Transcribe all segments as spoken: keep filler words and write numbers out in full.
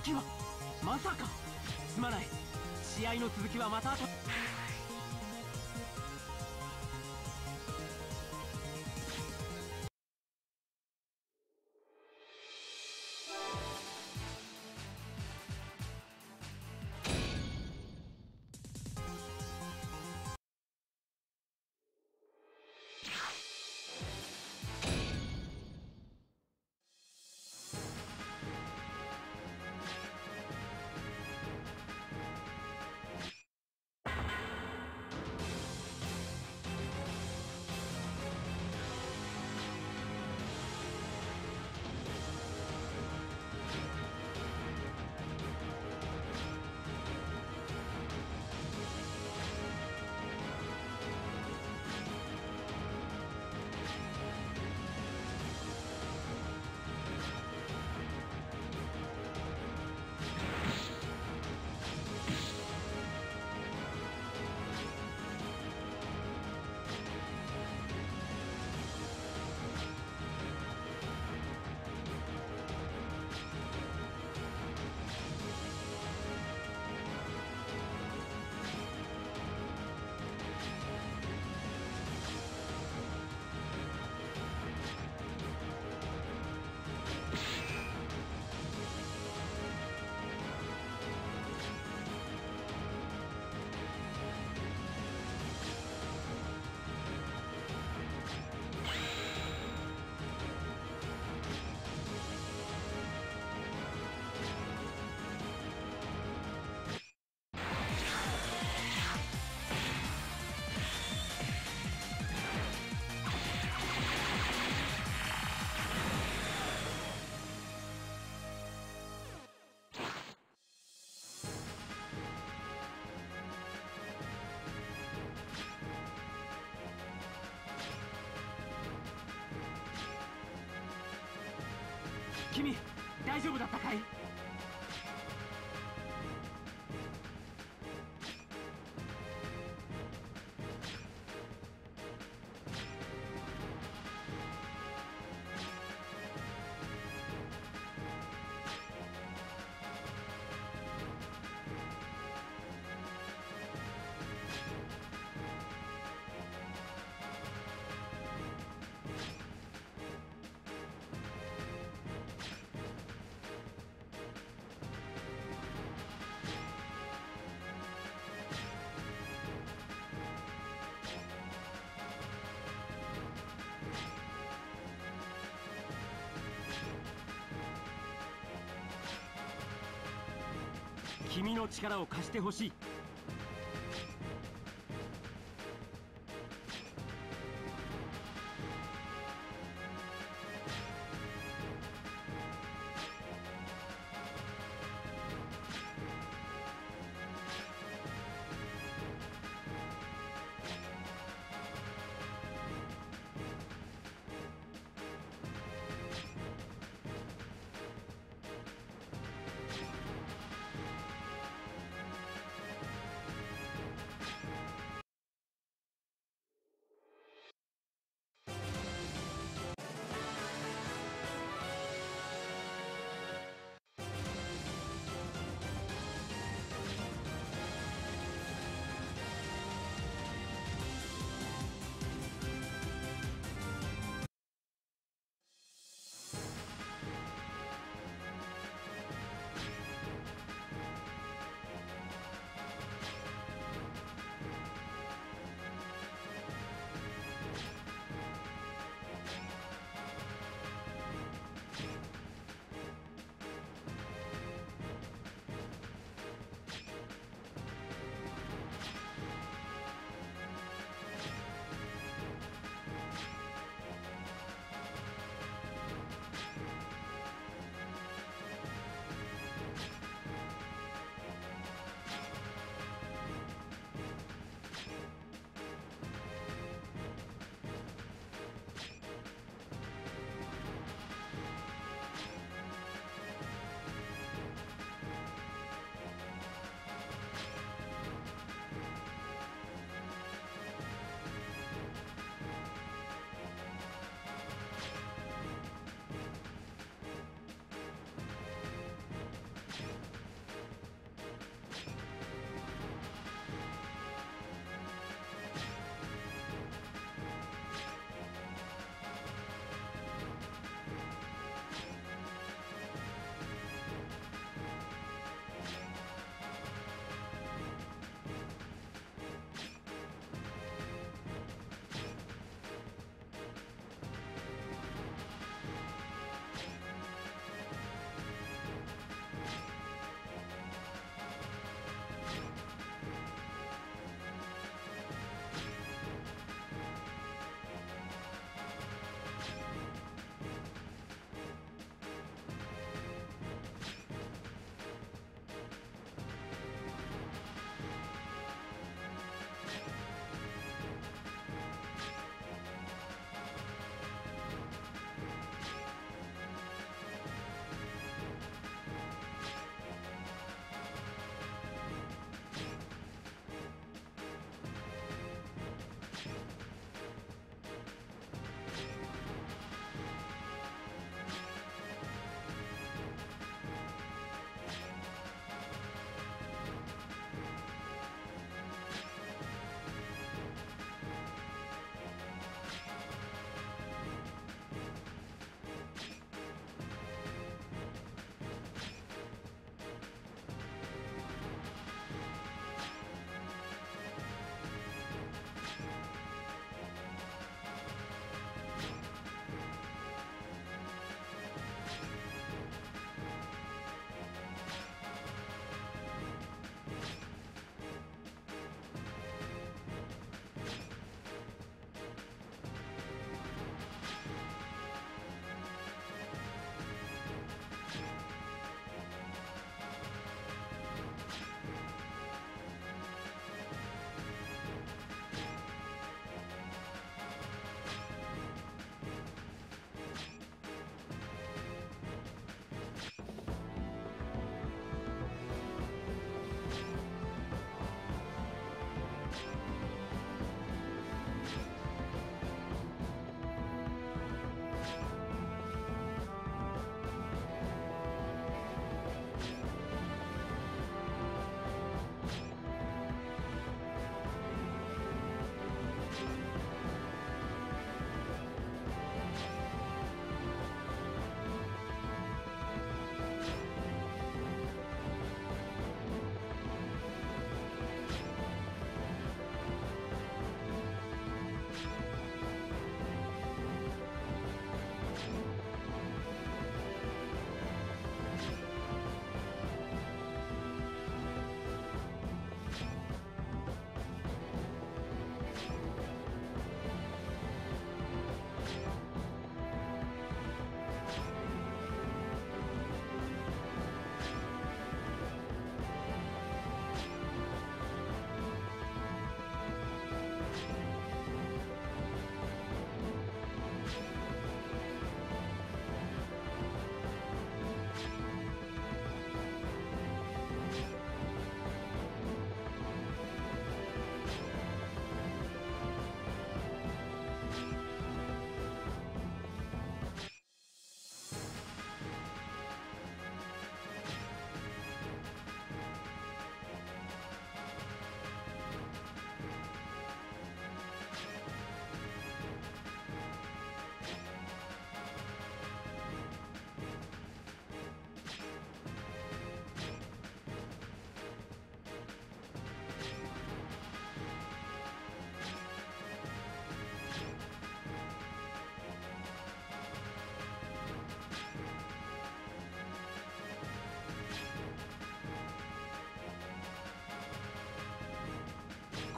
敵はまさか。すまない。試合の続きはまた後。君、大丈夫だったかい？君の力を貸してほしい。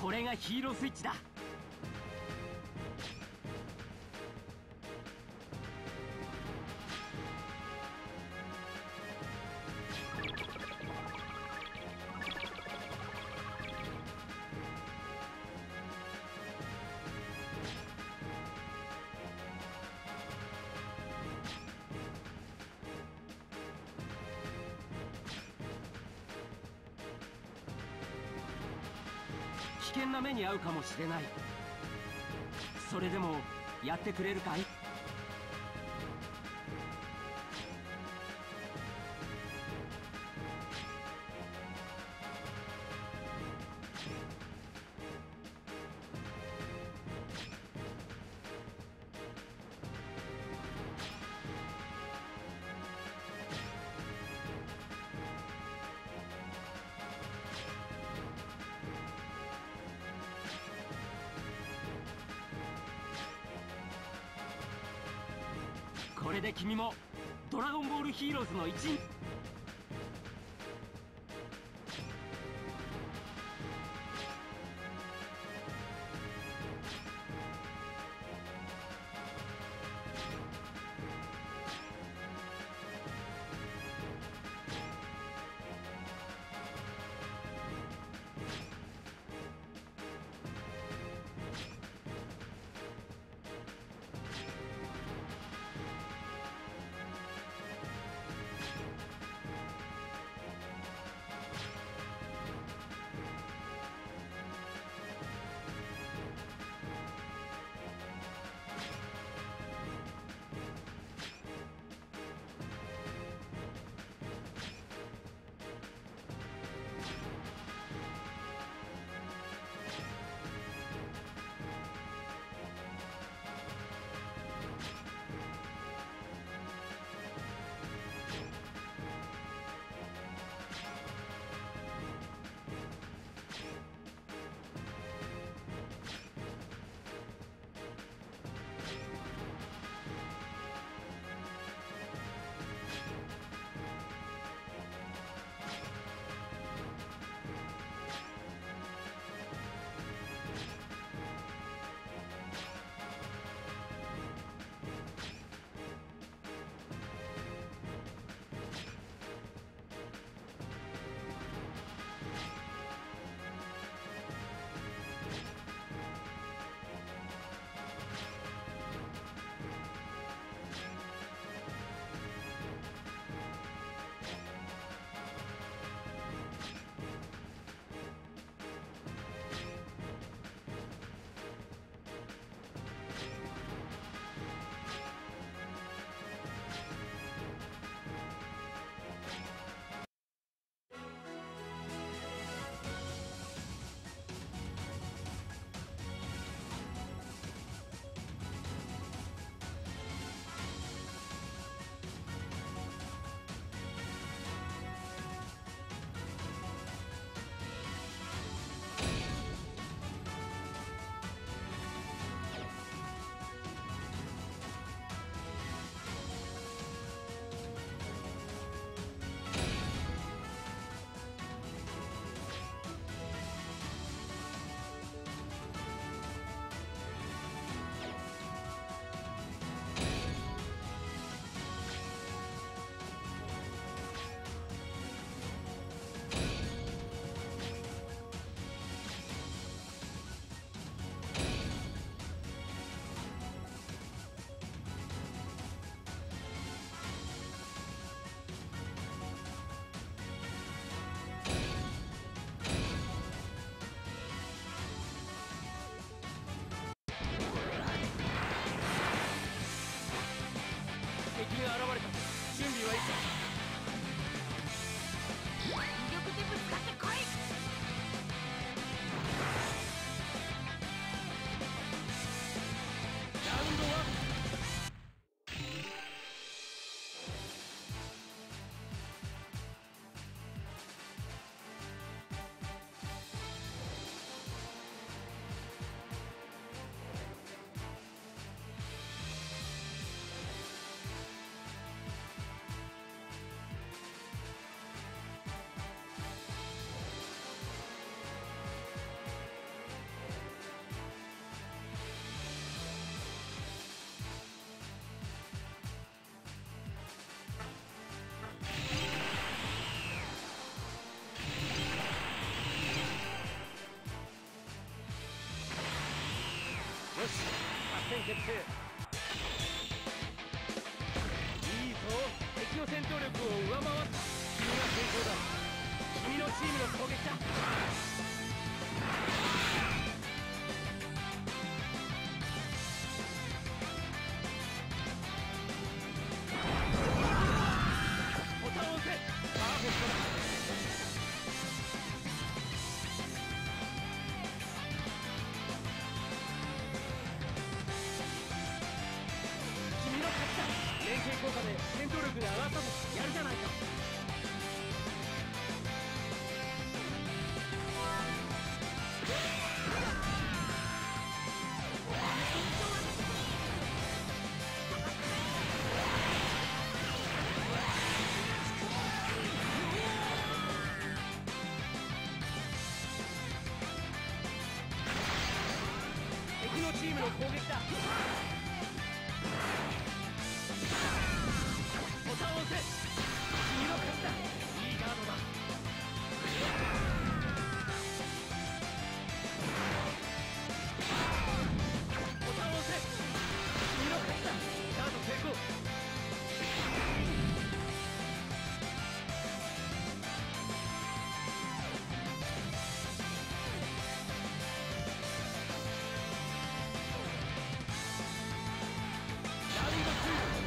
これがヒーロースイッチだ。危険な目に遭うかもしれない。それでもやってくれるかい？これで君もドラゴンボールヒーローズの一員。敵が現れた。準備はいいか？ 全力でぶつかってこい。 ラウンドワン。 戦決定。いいぞ、敵の戦闘力を上回った。君が先行だ。君のチームの攻撃だ。ボタンを押せ。パーフェクトだ。連携効果で戦闘力が上がったぞ。やるじゃないか。敵のチームの攻撃だ。ボタンを押せ。君の勝ちだ。いいガードだ。ボタンを押せ。君の勝ちだ。ガード成功。ラウンドツー。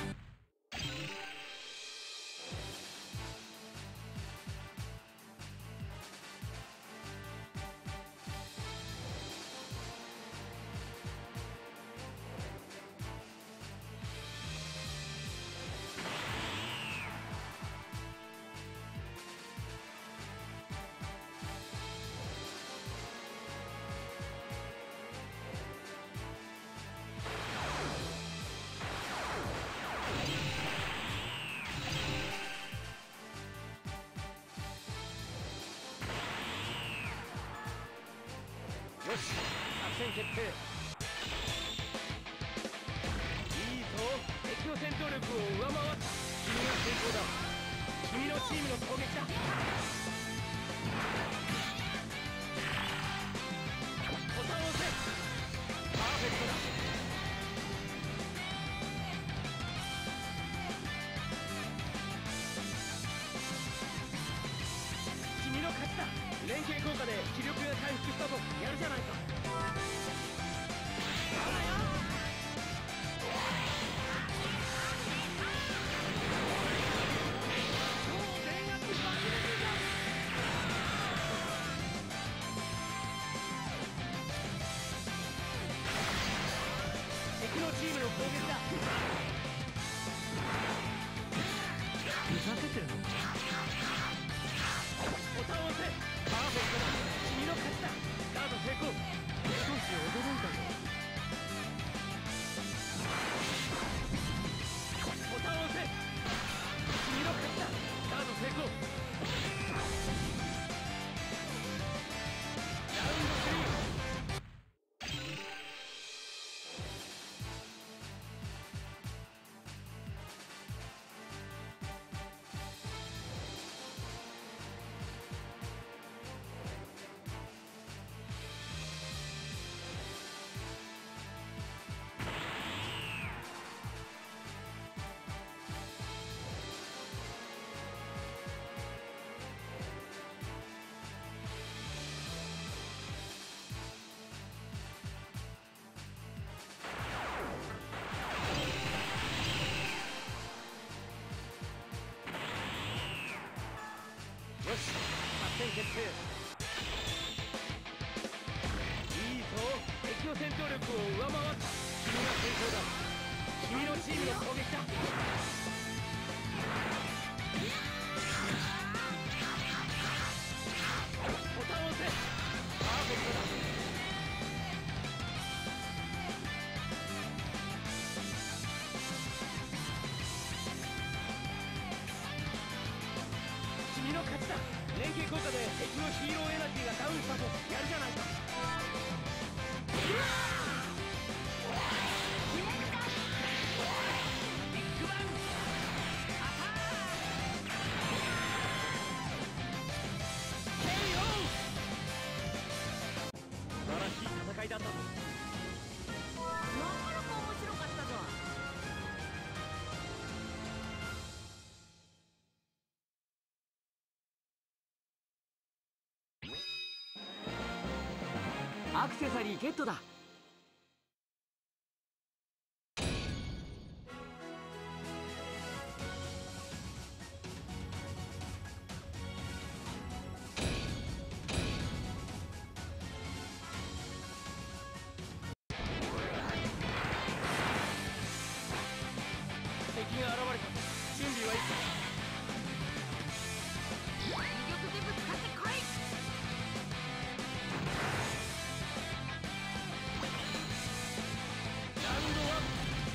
よし、作戦決定。いいぞ、敵の戦闘力を上回った。君が先行だ。君のチームの攻撃だ。ボタンを押せ。パーフェクトだ。君の勝ちだ。連携効果で気力が回復したぞ。やるじゃないか。敵のチームの攻撃だ。ふざけてるのか。ボタンを押せ。パーフェクトだ。君の勝ちだ。ガード成功。少し驚いたぞ。ボタンを押せ。君の勝ちだ。ガード成功。ラウンドスリー。よし、作戦決定。いいぞ、敵の戦闘力を上回った。君が先行だ。君のチームの攻撃だ。ボタンを押せ。パーフェクトだ。君の勝ちだ。連携効果で敵のヒーローエナジーがダウンしたぞ。やるじゃないか。ビッグバンアタック。ケーオー。素晴らしい戦いだったぞ。 アクセサリーゲットだ。敵が現れた。準備はいいか。 魅力でぶつかってこい。 ラウンドワン。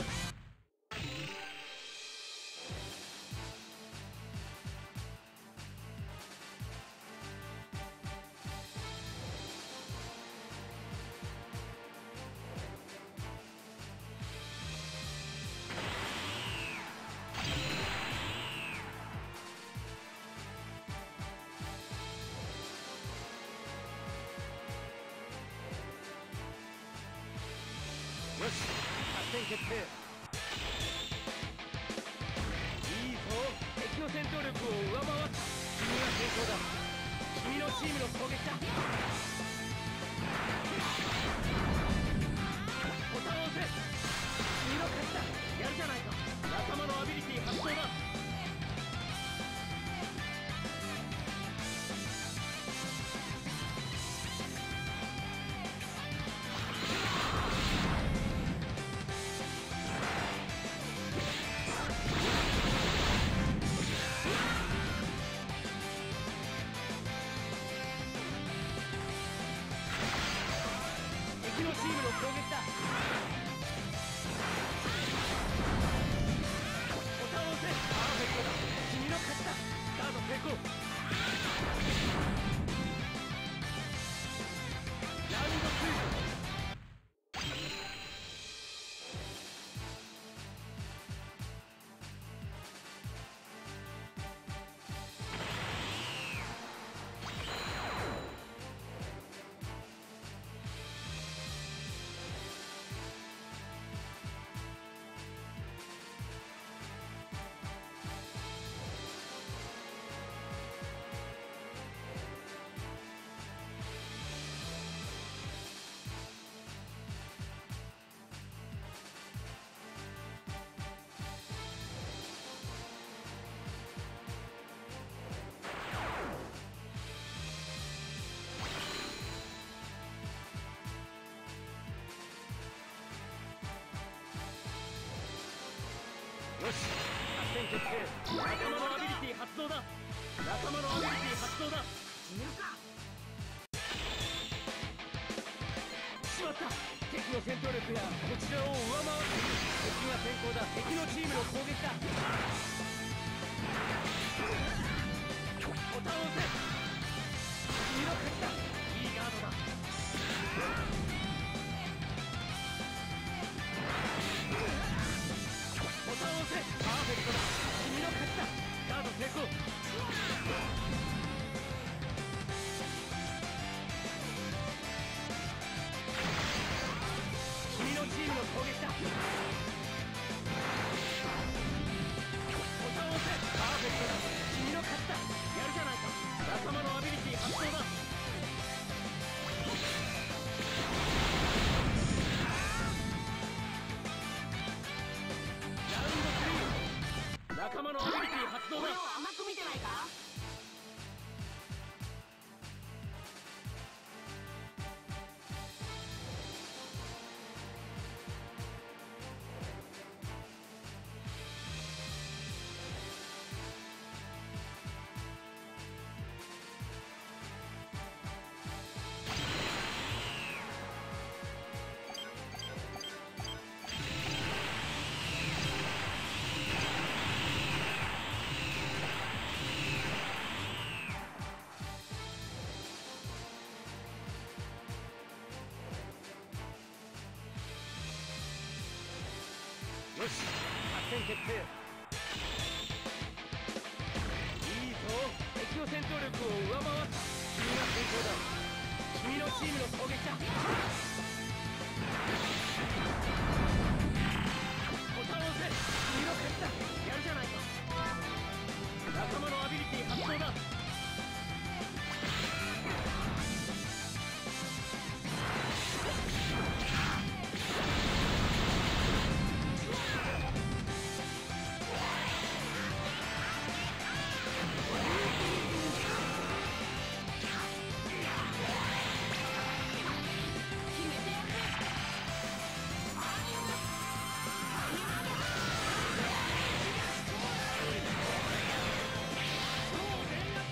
よし、作戦決定。いいぞ、敵の戦闘力を上回った。君が先頭だ。君のチームの攻撃だ。ボタンを押せ。君の勝ちだ。やるじゃないか。仲間のアビリティ発動だ。敵のチームの攻撃だ。ボタンを押せ。パーフェクトだ。君の勝ちだ。スタート成功。ラウンドツー。よし、作戦決定。仲間のアビリティ発動だ。仲間のアビリティ発動だ。 死ぬか。 しまった。敵の戦闘力がこちらを上回っている。敵が先行だ。敵のチームの攻撃だ。ボタンを押せ。君の勝ちだ。いいガードだ。ボタンを押せ。パーフェクトだ。君の勝ちだ。ガード成功。君のチームの攻撃だ。ボタンを押せ。パーフェクトだ。君の勝ちだ。やるじゃないか。仲間のアビリティ発動だ。仲間のアビリティ発動だ。 俺を甘く見てないか。 よし、作戦決定。いいぞ、敵の戦闘力を上回った。君が先行だ。君のチームの攻撃だ。ボタンを押せ。君の勝ちだ。やるじゃないか。仲間のアビリティ発動だ。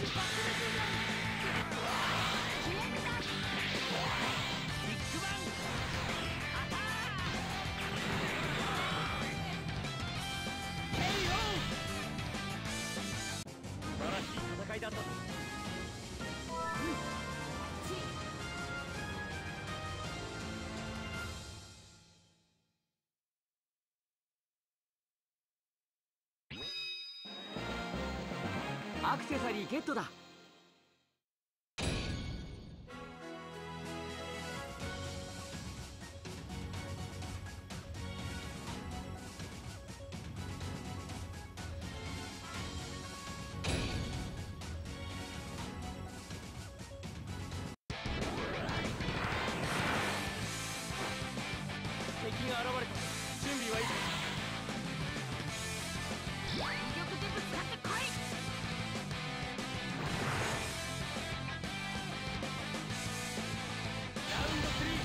戦いだったぞ。アクセサリーゲットだ。敵が現れた。準備はいいか。 魅力でぶつかってこい。 ラウンドスリー。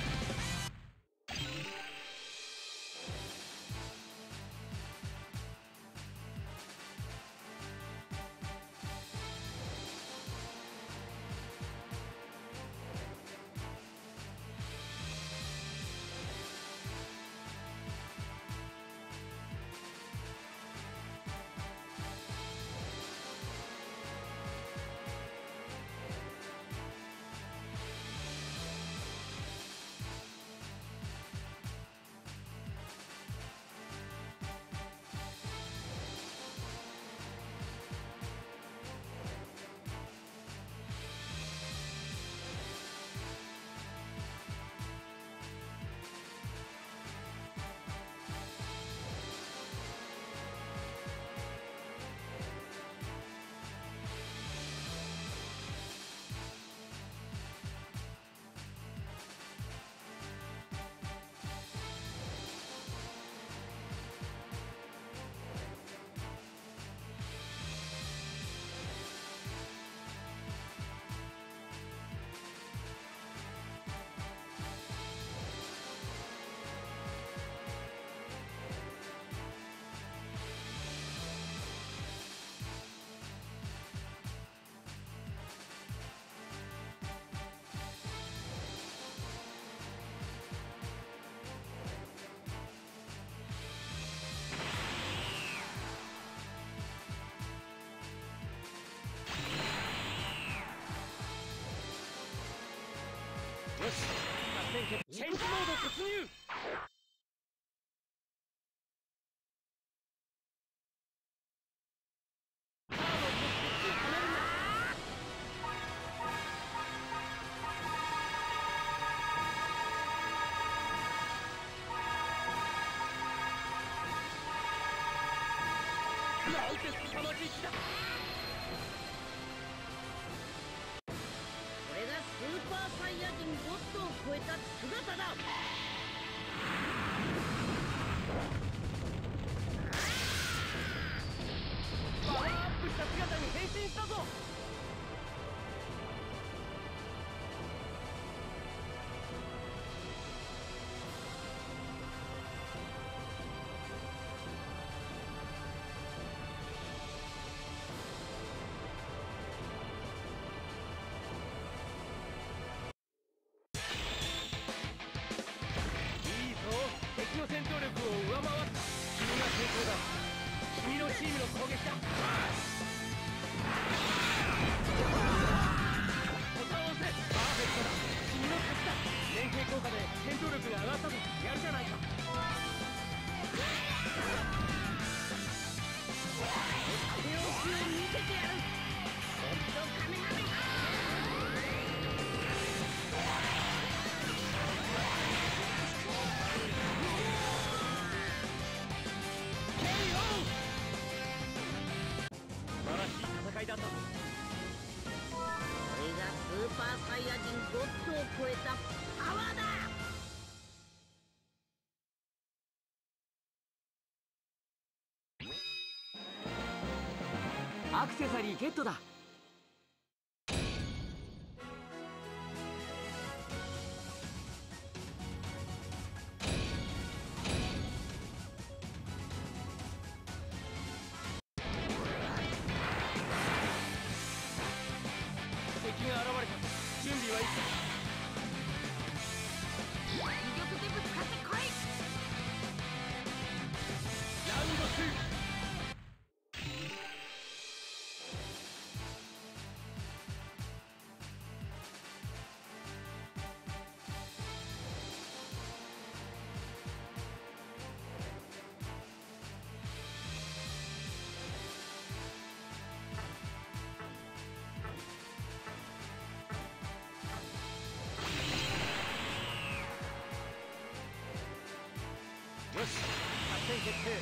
よし、作戦決チェンジモード突入。カードを決定止めるんだ。なんて凄まじい気だ。 これがスーパーサイヤ人ゴッドを超えた姿だ。 パワーアップした姿に変身したぞ。敵の戦闘力を上回った。君が成功だ。君のチームの攻撃だ。ボタンを押せ。パーフェクトだ。君の勝ちだ。連携効果で戦闘力が上がったぞ。やるじゃないか。 手を見せてやる。レッドカメハメハ。戦いだったぞ。 これがスーパーサイヤ人ゴッドを超えたパワーだ。 アクセサリーゲットだ。 決定。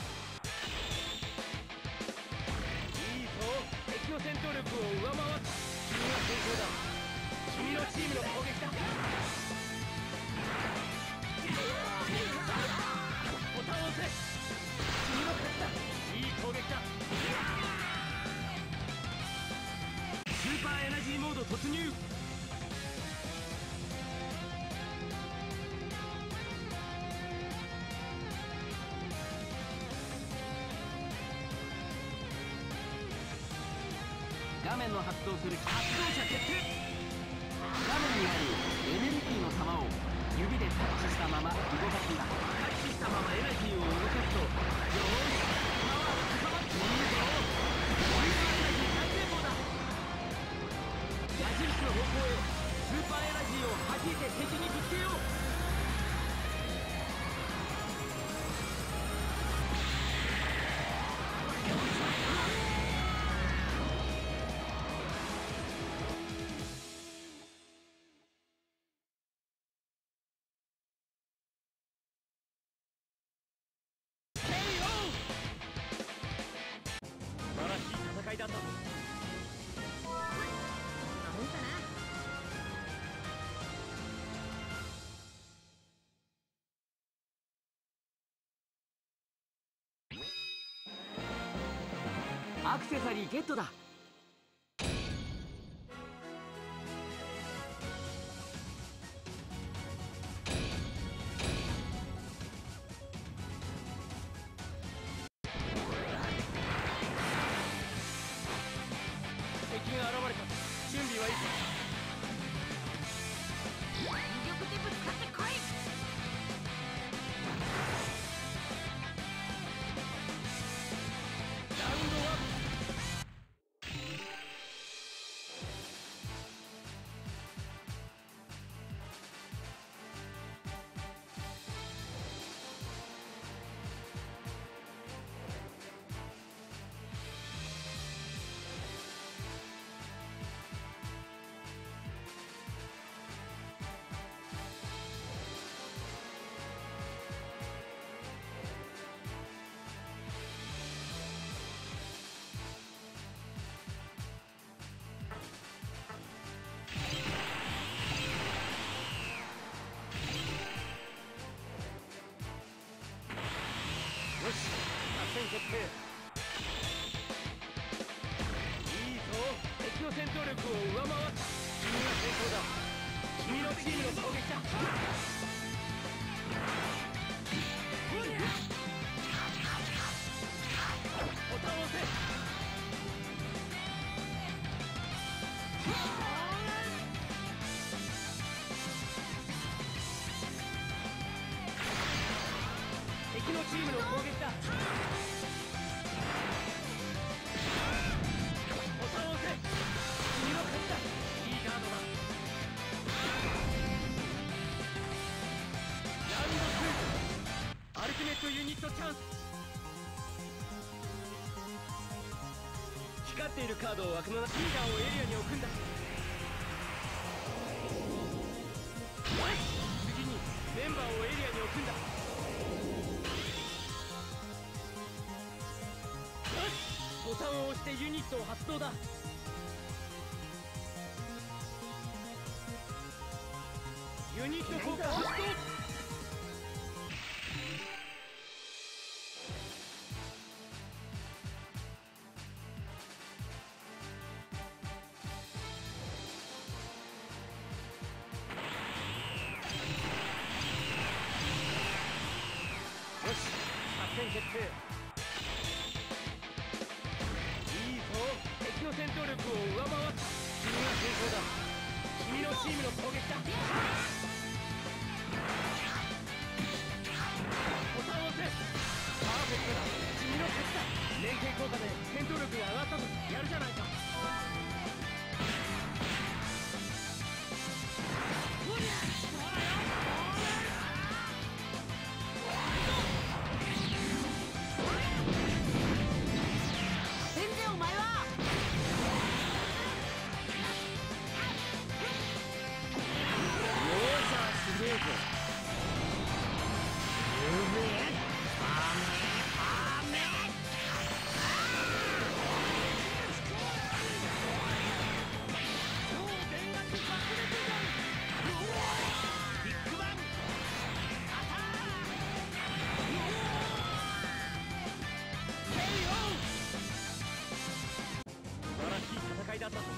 いいぞ、敵の戦闘力を上回った。君が先行だ。君のチームの攻撃だ。ボタンを押せ。君の勝ちだ。いい攻撃だ。スーパーエナジーモード突入。画面の発動する発動者決定。画面にあるエネルギーの玉を指でタッチしたまま動かすんだ。タッチしたままエナジーを動かすと、よーし、パワーが高まっていいぞ。スーパーエナジー再生法だ。矢印の方向へスーパーエナジーを弾いて敵にぶつけよう。戦いだった。こんなもんかな。アクセサリーゲットだ。敵が現れた。準備はいいか。 全力でぶつかってこい。 ラウンドワン。よし、作戦決定。いいぞ、敵の戦闘力を上回った。君が先行だ。君のチームの攻撃だ。ボタンを押せ。敵のチームの攻撃だ。ボタンを押せ。君の勝ちだ。いいガードだ。ラウンドツー、アルティメットユニットチャンス。光っているカードを枠の中、リーダーをエリアに置くんだ。次にメンバーをエリアに置くんだ。ボタンを押してユニットを発動だ。ユニット効果発動。よし、作戦決定。敵の戦闘力を上回った。君が先行だ。君のチームの攻撃だ。ボタンを押せ。パーフェクトだ。君の勝ちだ。連携効果で戦闘力が上がったぞ。やるじゃないか。 だと。も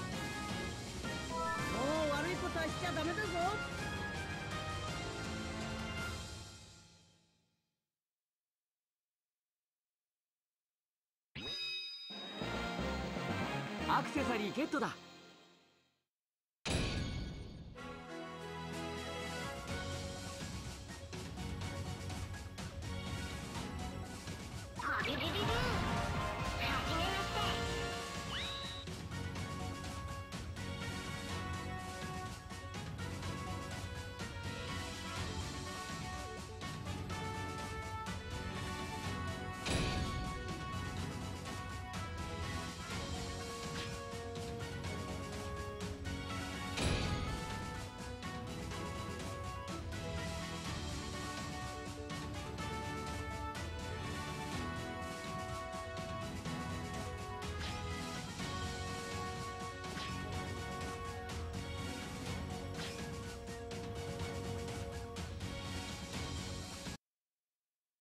う悪いことはしちゃダメだぞ。 アクセサリーゲットだ。